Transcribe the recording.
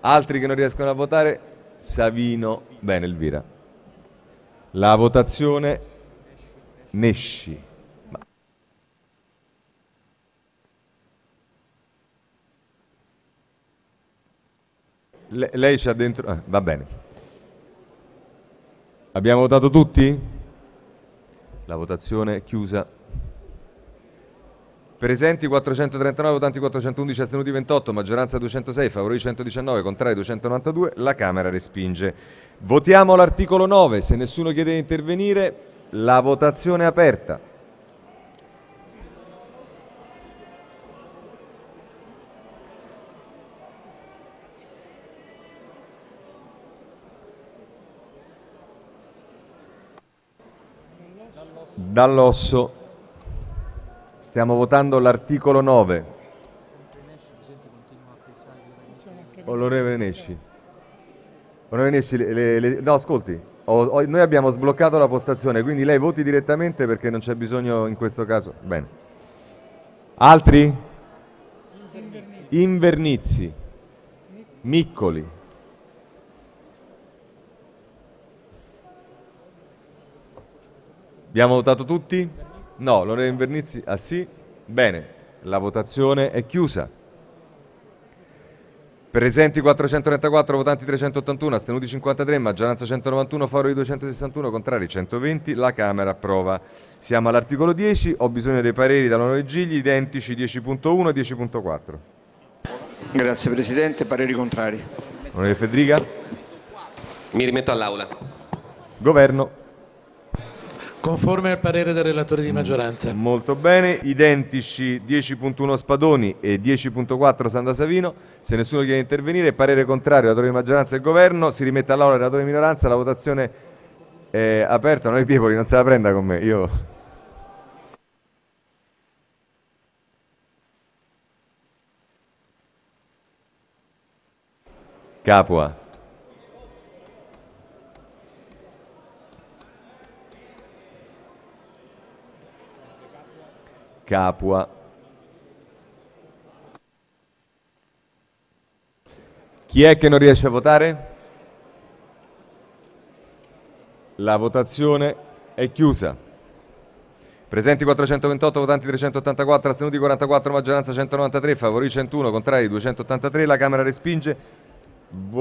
Altri che non riescono a votare? Savino. Bene, Elvira. La votazione Nesci. Lei c'ha dentro... va bene. Abbiamo votato tutti? La votazione è chiusa. Presenti 439, votanti 411, astenuti 28, maggioranza 206, favorevoli 119, contrari 292, la Camera respinge. Votiamo l'articolo 9, se nessuno chiede di intervenire, la votazione è aperta. Dall'osso. Stiamo votando l'articolo 9. Onorevole Nesci. Onorevole Nesci, no, ascolti. Noi abbiamo sbloccato la postazione, quindi lei voti direttamente perché non c'è bisogno in questo caso. Bene. Altri? Invernizzi. Miccoli. Abbiamo votato tutti? No, l'onorevole Invernizzi, ah sì? Bene, la votazione è chiusa. Presenti 434, votanti 381, astenuti 53, maggioranza 191, favorevoli 261, contrari 120, la Camera approva. Siamo all'articolo 10, ho bisogno dei pareri dall'onorevole Gigli, identici 10.1 e 10.4. Grazie Presidente, pareri contrari. Onorevole Fedriga? Mi rimetto all'Aula. Governo? Conforme al parere del relatore di maggioranza. Molto bene, identici 10.1 Spadoni e 10.4 Sanda Savino. Se nessuno chiede di intervenire, parere contrario, relatore di maggioranza e governo. Si rimette all'Aula il relatore di minoranza, la votazione è aperta. Non è Piepoli, non se la prenda con me. Io... Capua. Capua. Chi è che non riesce a votare? La votazione è chiusa. Presenti 428, votanti 384, astenuti 44, maggioranza 193, favorevoli 101, contrari 283, la Camera respinge.